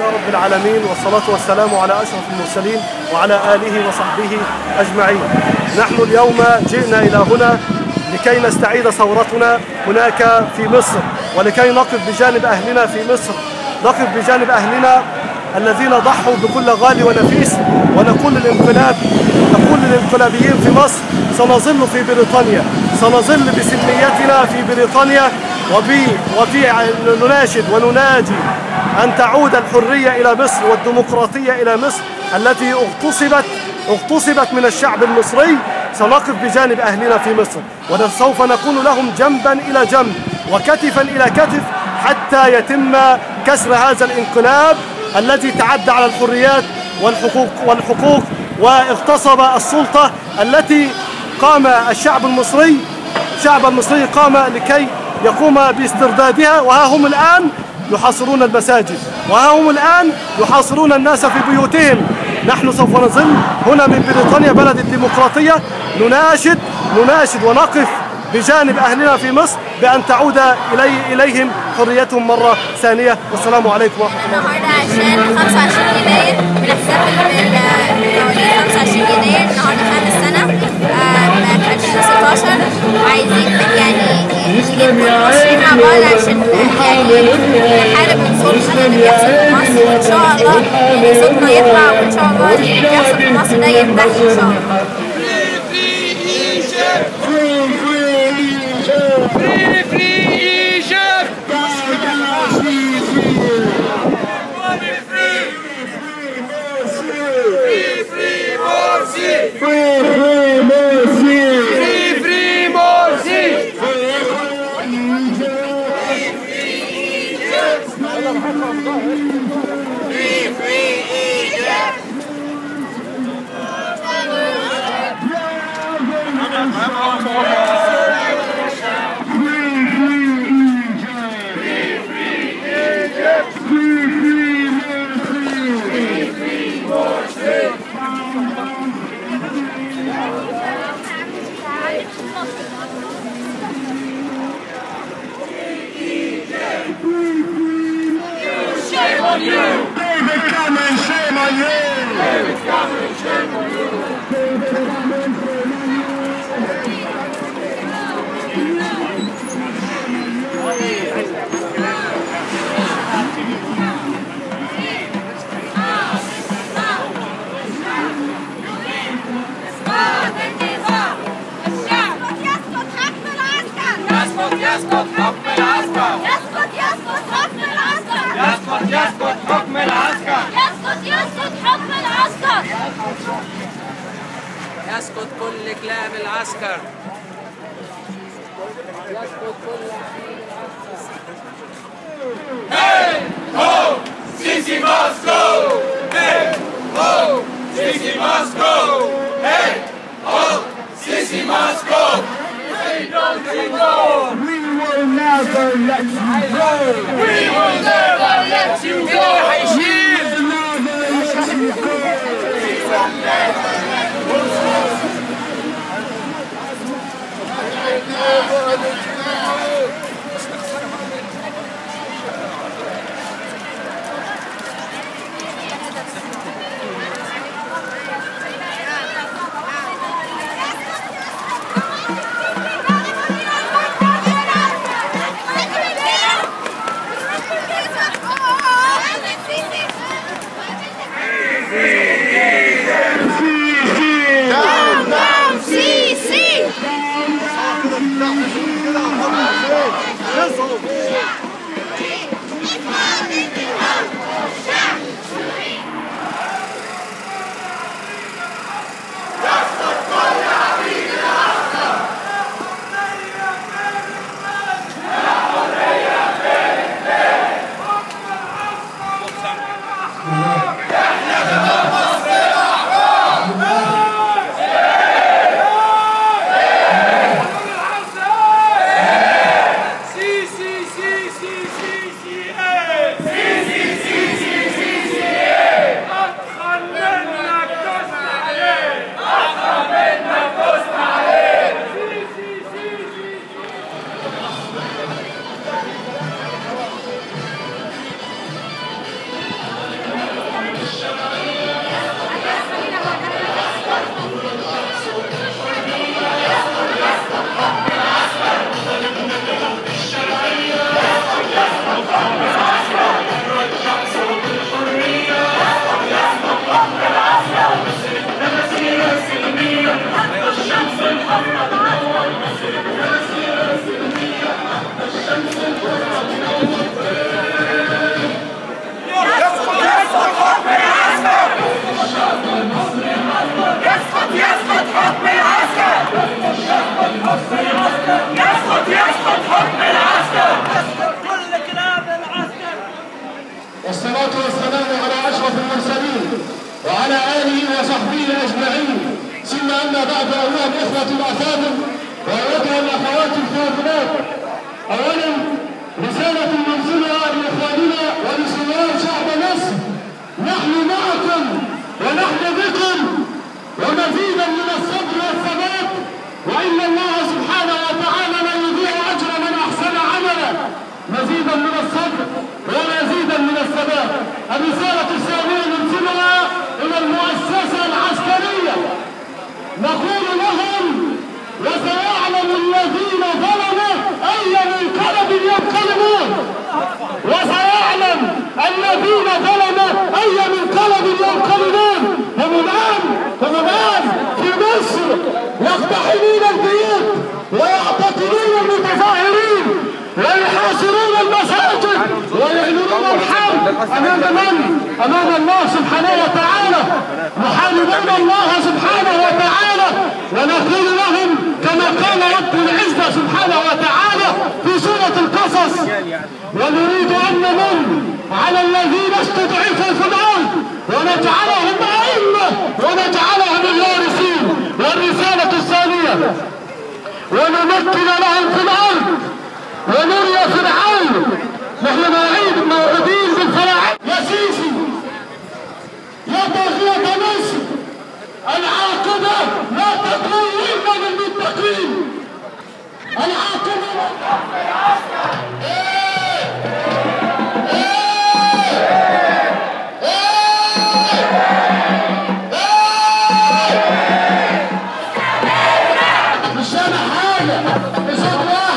لله رب العالمين، والصلاة والسلام على أشرف المرسلين وعلى آله وصحبه أجمعين. نحن اليوم جئنا إلى هنا لكي نستعيد ثورتنا هناك في مصر، ولكي نقف بجانب أهلنا في مصر، نقف بجانب أهلنا الذين ضحوا بكل غالي ونفيس، ونقول للانقلابيين في مصر: سنظل في بريطانيا، سنظل بسلميتنا في بريطانيا، نناشد وننادي أن تعود الحرية إلى مصر والديمقراطية إلى مصر التي اغتصبت من الشعب المصري. سنقف بجانب أهلنا في مصر، وسوف نكون لهم جنبا إلى جنب وكتفا إلى كتف حتى يتم كسر هذا الانقلاب الذي تعدى على الحريات والحقوق واغتصب السلطة التي قام الشعب المصري قام لكي يقوم باستردادها. وها هم الآن يحاصرون المساجد، وها هم الآن يحاصرون الناس في بيوتهم. نحن سوف نظل هنا من بريطانيا بلد الديمقراطية نناشد ونقف بجانب أهلنا في مصر بأن تعود إليهم حريتهم مرة ثانية. والسلام عليكم ورحمة الله. النهارده عشان 25 يناير بنحتفل بمواليد 25 يناير، النهارده 5 سنة في 2016. عايزين يعني نبقى ماشيين مع بعض عشان نحارب الظلم اللي بيحصل في مصر، وإن شاء الله صوتنا يطلع، وإن شاء الله اللي بيحصل في مصر ده ينتهي إن شاء الله. يسقط حكم العسكر. يسقط كل كلاب العسكر. يسقط كل Hey ho, Sisi must go. Hey ho, Sisi must go. Hey ho, Sisi must go. We don't go. We will never let you go. We will never let you go. أما بعد أيها الإخوة الأفاضل وأيتها الأخوات الفاضلات، أولا رسالة نرسلها لإخواننا ولصغار شعب مصر: نحن معكم ونحن بكم، ومزيدا من الصبر والثبات، وإن الله سبحانه وتعالى لا يضيع أجر من أحسن عملا. مزيدا من الصبر ومزيدا من الثبات. الرسالة الثانية نرسلها إلى المؤسسة العسكرية، نقول لهم: وسيعلم الذين ظلموا أي منقلب ينقلبون، وسيعلم الذين ظلموا أي منقلب ينقلبون. هم الآن في مصر يقتحمون البيوت ويعتقلون المتظاهرين ويحاصرون المساجد ويعلنون الحرب أمام من؟ أمام الله سبحانه وتعالى، محاربون الله سبحانه وتعالى. ونقول لهم كما قال رب العزة سبحانه وتعالى في سورة القصص: ونريد أن نمن على الذين استضعفوا في الأرض ونجعلهم أئمة ونجعلهم الوارثين. والرسالة الثانية: ونمكن لهم في الأرض ونري فرعون. نحن موعودين بالفراعنة. يا سيسي، يا طاغية مصر، العاقبة لا تكون إلا للمتقين. العاقبة مش سامع حاجة، بصوت واحد.